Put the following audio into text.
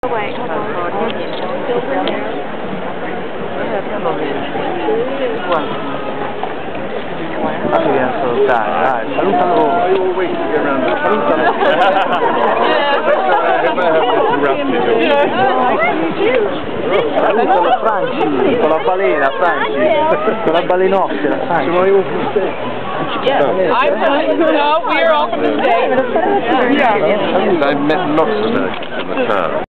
Wait, hold on. Adesso viene a salutare, dai, salutalo. Salutalo. Salutalo Franci, con la balena, Franci, con la balenottera, Franci. Yeah, no, we are all from the States. Yeah. I met lots of them in the car.